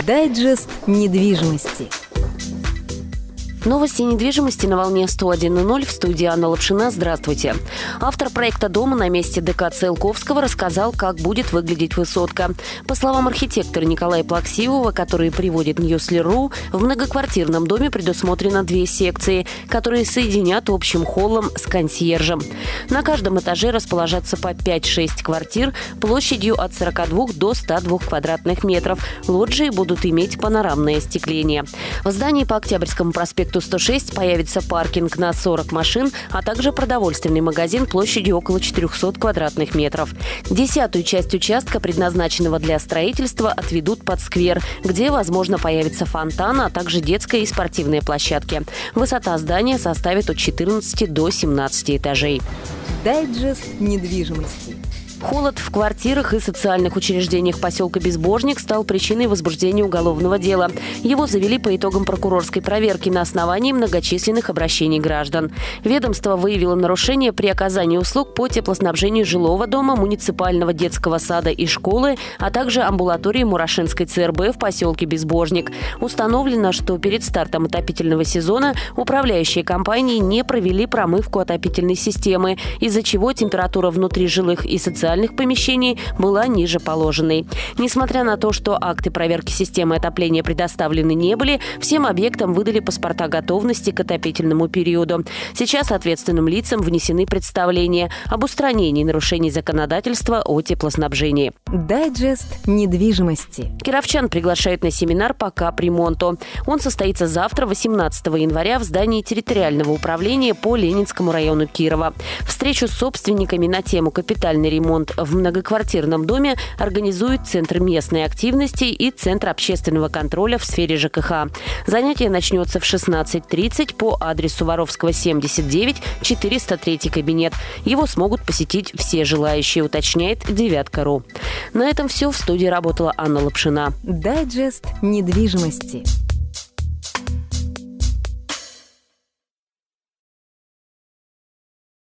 Дайджест недвижимости. Новости недвижимости на волне 101.0 в студии Анна Лапшина. Здравствуйте. Автор проекта дома на месте ДК Циолковского рассказал, как будет выглядеть высотка. По словам архитектора Николая Плаксивого, который приводит Ньюслер.ру, в многоквартирном доме предусмотрено 2 секции, которые соединят общим холлом с консьержем. На каждом этаже расположатся по 5-6 квартир площадью от 42 до 102 квадратных метров. Лоджии будут иметь панорамное остекление. В здании по Октябрьскому проспекту 106 появится паркинг на 40 машин, а также продовольственный магазин площадью около 400 квадратных метров. 10-ю часть участка, предназначенного для строительства, отведут под сквер, где, возможно, появится фонтан, а также детская и спортивные площадки. Высота здания составит от 14 до 17 этажей. Дайджест недвижимости. Холод в квартирах и социальных учреждениях поселка Безбожник стал причиной возбуждения уголовного дела. Его завели по итогам прокурорской проверки на основании многочисленных обращений граждан. Ведомство выявило нарушения при оказании услуг по теплоснабжению жилого дома, муниципального детского сада и школы, а также амбулатории Мурашинской ЦРБ в поселке Безбожник. Установлено, что перед стартом отопительного сезона управляющие компании не провели промывку отопительной системы, из-за чего температура внутри жилых и социальных помещений была ниже положенной. Несмотря на то, что акты проверки системы отопления предоставлены не были, всем объектам выдали паспорта готовности к отопительному периоду. Сейчас ответственным лицам внесены представления об устранении нарушений законодательства о теплоснабжении. Дайджест недвижимости. Кировчан приглашают на семинар по капремонту. Он состоится завтра, 18 января, в здании территориального управления по Ленинскому району Кирова. Встречу с собственниками на тему «Капитальный ремонт в многоквартирном доме» организует Центр местной активности и Центр общественного контроля в сфере ЖКХ. Занятие начнется в 16:30 по адресу Воровского, 79, 403 кабинет. Его смогут посетить все желающие, уточняет Девятка.ру. На этом все. В студии работала Анна Лапшина. Дайджест недвижимости.